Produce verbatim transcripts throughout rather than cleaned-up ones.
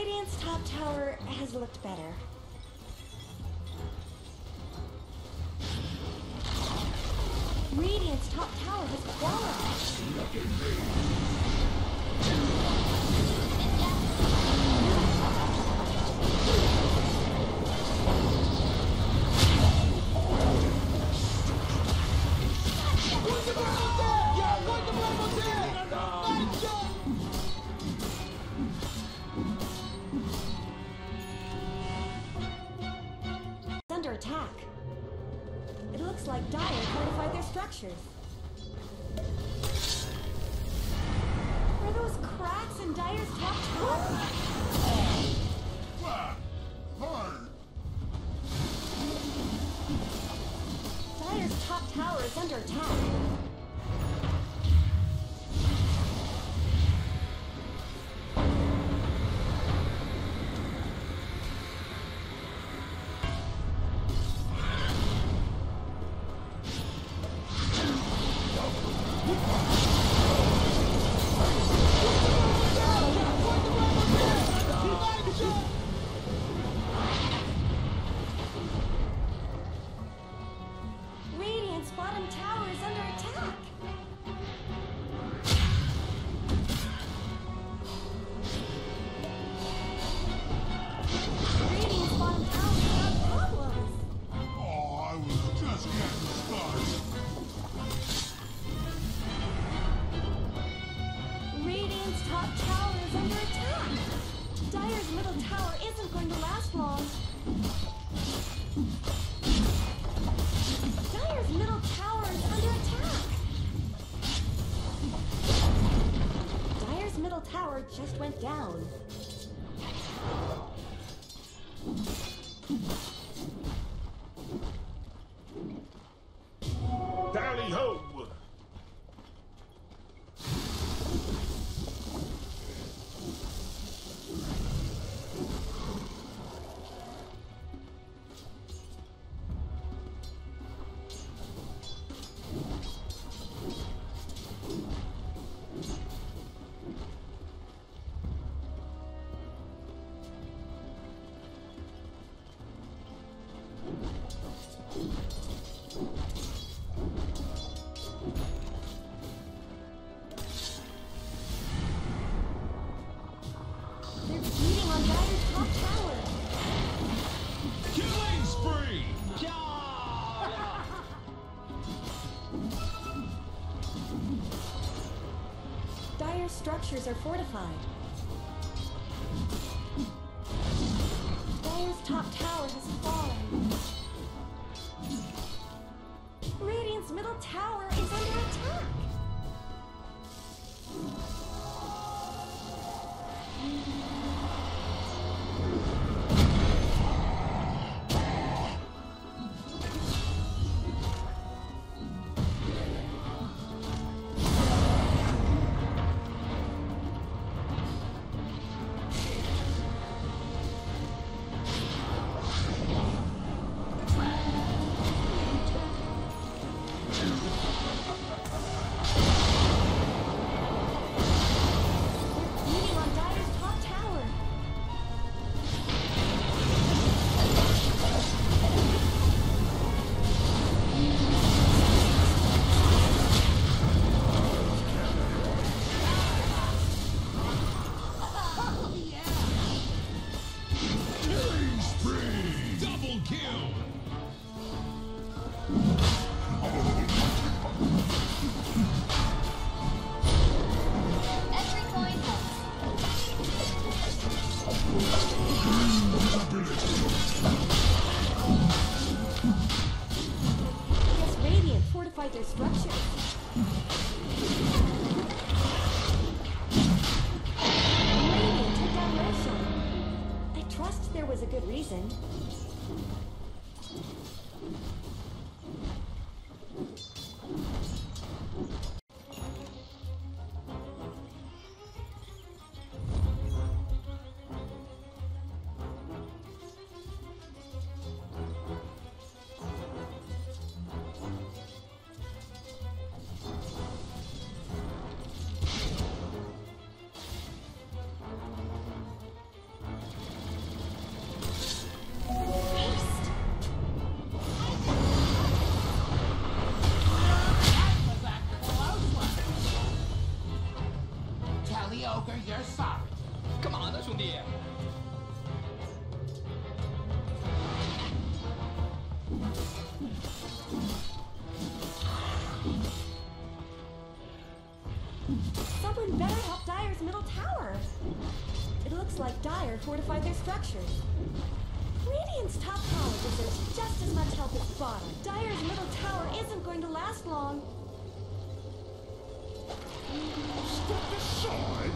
Radiant's top tower has looked better. Radiant's top tower has fallen. Under attack. It looks like Dire fortified their structures. Are those cracks in Dire's top tower? Dire's top tower is under attack. Just went down. Tally ho! Structures are fortified. Dire's top tower has fallen. Radiant's middle tower is under attack. Their structure. Radiant took down Leshrac. I trust there was a good reason. Ogre, you're sorry. 干嘛呢，兄弟？ Someone better help Dire's middle tower. It looks like Dire fortified their structures. Radiant's top tower deserves just as much help as bottom. Dire's middle tower isn't going to last long. Step aside.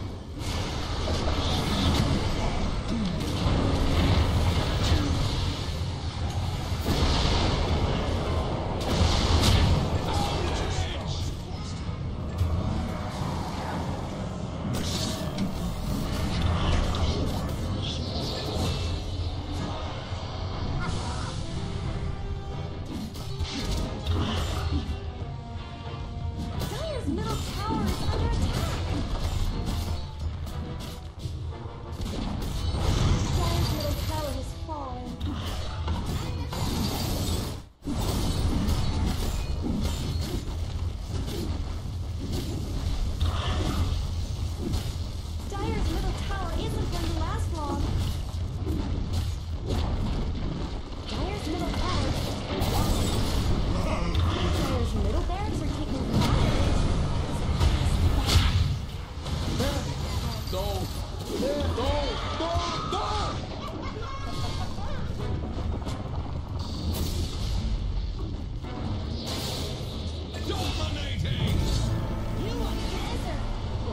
Dire's middle tower is under attack. Dire's middle tower has fallen. Dire's middle tower isn't going to last long. Dire's middle tower is lost. Dire's middle barracks are taking fire. Don't! Don't! Don't! Don't! Dominating! You want to answer?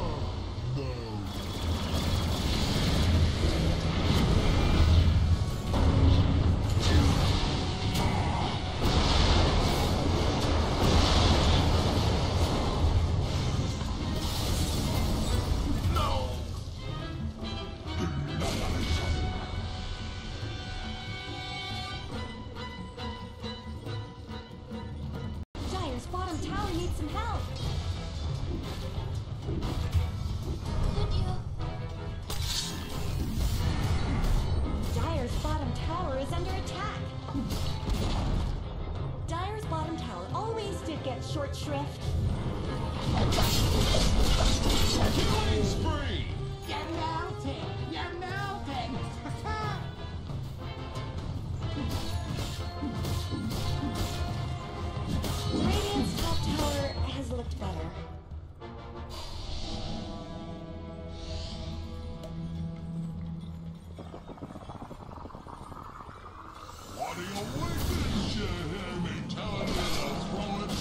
Dire's bottom tower needs some help. Dire's bottom tower is under attack. Dire's bottom tower always did get short shrift. Killing spree! You're melting. You're melting. Radiant's top tower has looked better. What are you waiting to hear me tell you to throw it?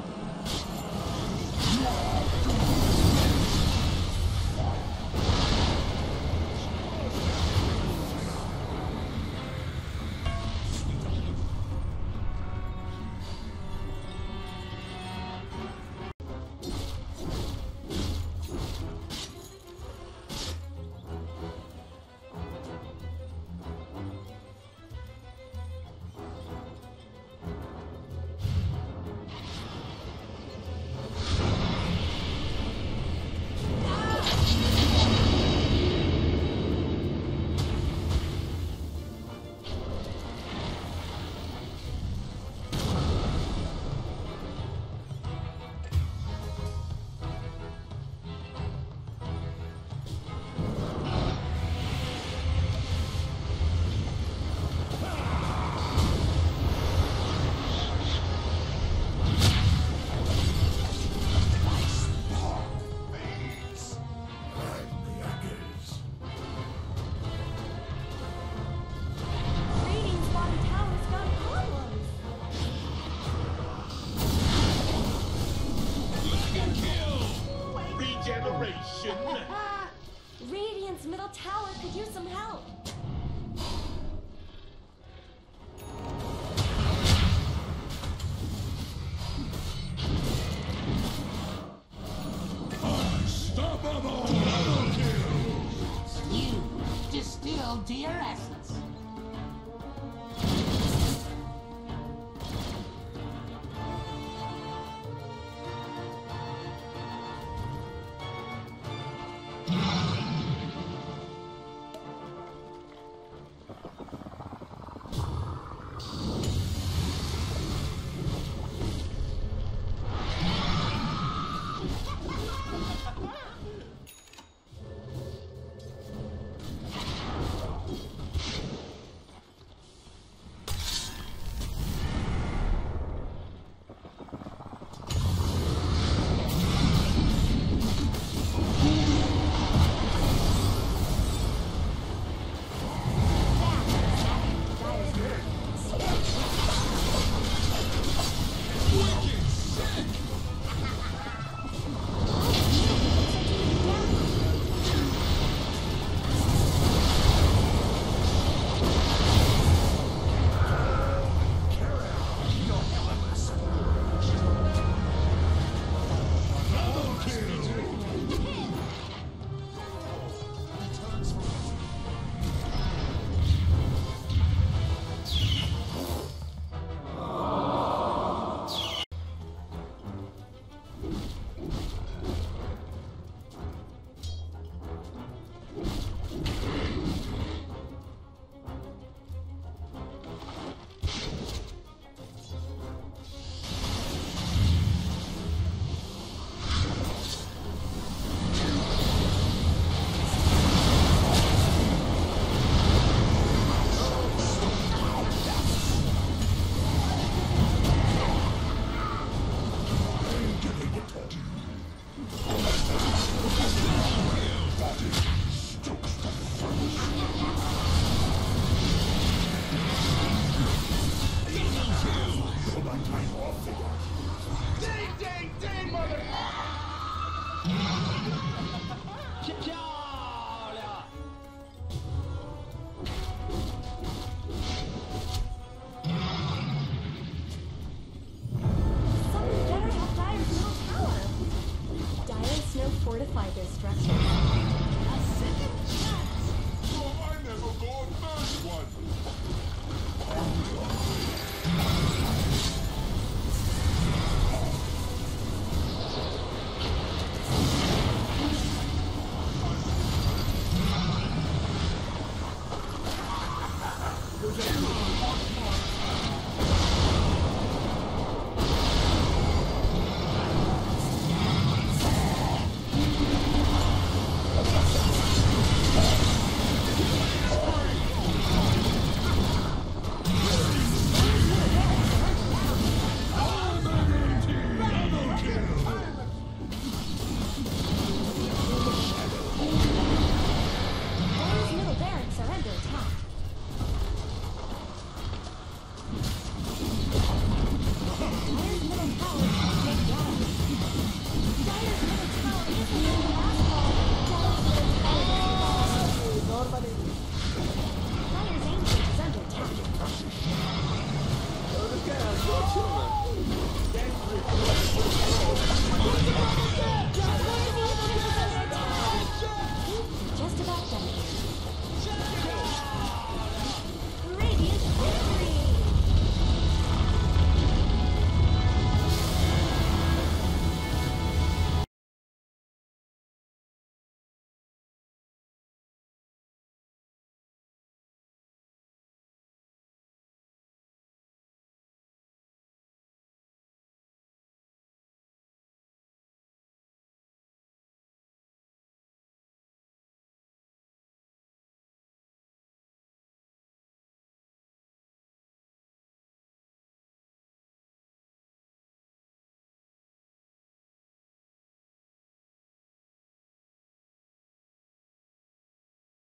Radiant's bottom tower's got problems. Dragon kill! Regeneration. Radiant's middle tower could use some help. Unstoppable! You distilled to your essence. to back them.